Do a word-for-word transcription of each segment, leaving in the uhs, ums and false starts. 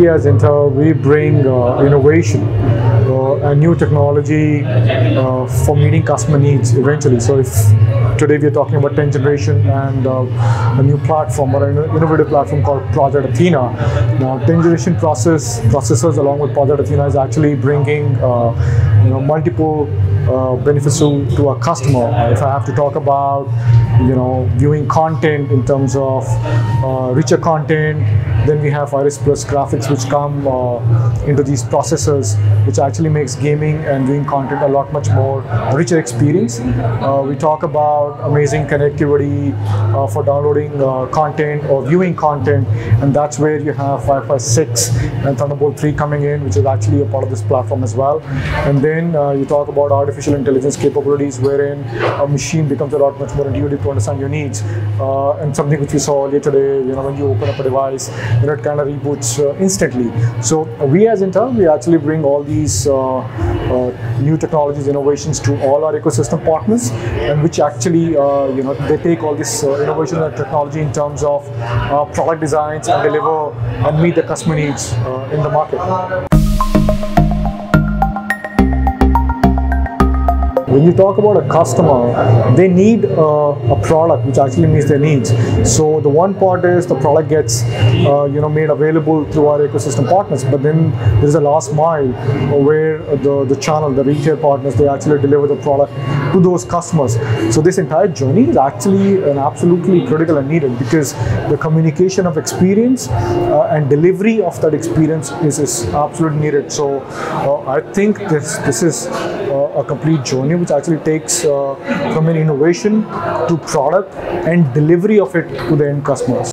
we as Intel, we bring uh, innovation uh, and new technology uh, for meeting customer needs eventually. So if today we are talking about tenth generation and uh, a new platform or an innovative platform called Project Athena. Now tenth generation process processors along with Project Athena is actually bringing uh, you know, multiple uh, benefits to, to our customer. Uh, if I have to talk about you know viewing content in terms of uh, richer content, then we have Iris Plus graphics which come uh, into these processors, which actually makes gaming and viewing content a lot much more richer experience. Uh, we talk about amazing connectivity uh, for downloading uh, content or viewing content, and that's where you have Wi-Fi six and Thunderbolt three coming in, which is actually a part of this platform as well. And then uh, you talk about artificial intelligence capabilities, wherein a machine becomes a lot much more intuitive to understand your needs. Uh, and something which we saw earlier today, you know, when you open up a device, you know, it kind of reboots uh, instantly. So uh, we as Intel, we actually bring all these uh, uh, new technologies, innovations to all our ecosystem partners, and which actually, uh, you know, they take all this uh, innovation and technology in terms of uh, product designs and deliver and meet the customer needs uh, in the market. When you talk about a customer, they need uh, a product which actually meets their needs. So the one part is the product gets uh, you know made available through our ecosystem partners, but then there is a last mile where the, the channel, the retail partners, they actually deliver the product to those customers. So this entire journey is actually an absolutely critical and needed, because the communication of experience uh, and delivery of that experience is, is absolutely needed. So uh, I think this, this is uh, a complete journey which actually takes uh, from an innovation to product and delivery of it to the end customers.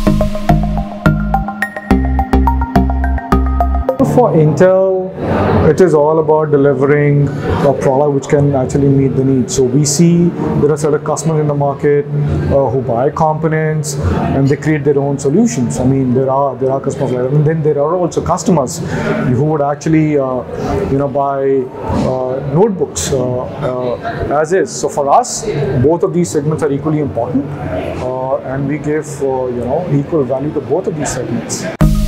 For Intel, it is all about delivering a product which can actually meet the needs. So we see there are certain customers in the market uh, who buy components and they create their own solutions. I mean, there are there are customers like that, and then there are also customers who would actually uh, you know buy uh, notebooks uh, uh, as is. So for us, both of these segments are equally important, uh, and we give uh, you know equal value to both of these segments.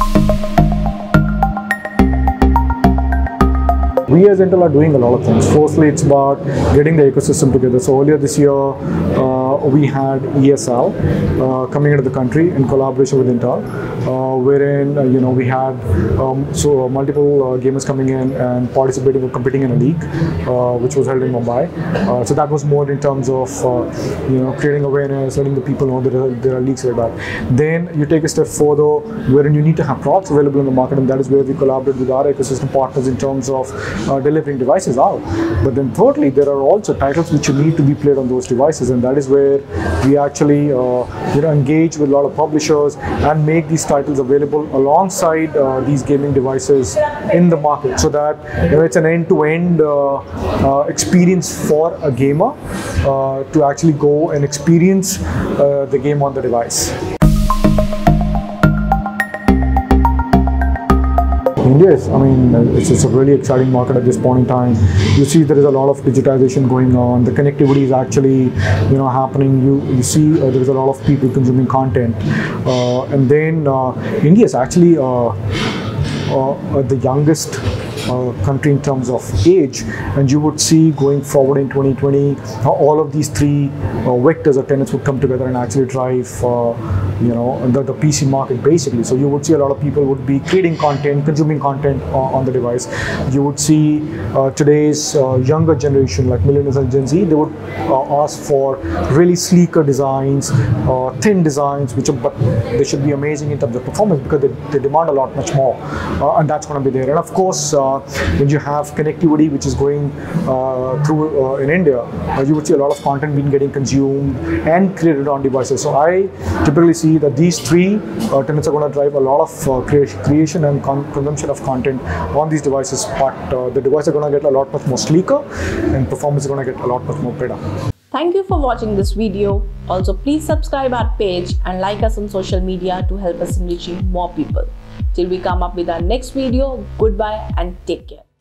We as Intel are doing a lot of things. Firstly, it's about getting the ecosystem together. So earlier this year, uh, we had E S L uh, coming into the country in collaboration with Intel, uh, wherein uh, you know we had um, so uh, multiple uh, gamers coming in and participating or competing in a league, uh, which was held in Mumbai. Uh, so that was more in terms of uh, you know creating awareness, letting the people know there are, there are leagues like that. Then you take a step further, wherein you need to have products available in the market, and that is where we collaborate with our ecosystem partners in terms of Uh, delivering devices out. But then thirdly, there are also titles which need to be played on those devices, and that is where we actually uh, you know engage with a lot of publishers and make these titles available alongside uh, these gaming devices in the market, so that you know it's an end-to-end uh, uh, experience for a gamer uh, to actually go and experience uh, the game on the device. India is, I mean, it's, it's a really exciting market at this point in time. You see there is a lot of digitization going on. The connectivity is actually, you know, happening. You, you see uh, there is a lot of people consuming content. Uh, and then uh, India is actually uh, uh, the youngest Uh, country in terms of age, and you would see going forward in twenty twenty how all of these three uh, vectors or tenets would come together and actually drive uh, you know the, the P C market basically. So you would see a lot of people would be creating content, consuming content uh, on the device. You would see uh, today's uh, younger generation like millennials and Gen Z, they would uh, ask for really sleeker designs, uh, thin designs, which are, but they should be amazing in terms of performance, because they, they demand a lot much more, uh, and that's going to be there. And of course uh, when you have connectivity which is going uh, through uh, in India, uh, you would see a lot of content being getting consumed and created on devices. So I typically see that these three uh, tenets are going to drive a lot of uh, crea creation and con consumption of content on these devices, but uh, the devices are going to get a lot much more sleeker and performance is going to get a lot much more better. Thank you for watching this video. Also, please subscribe our page and like us on social media to help us in reaching more people. Till we come up with our next video, goodbye and take care.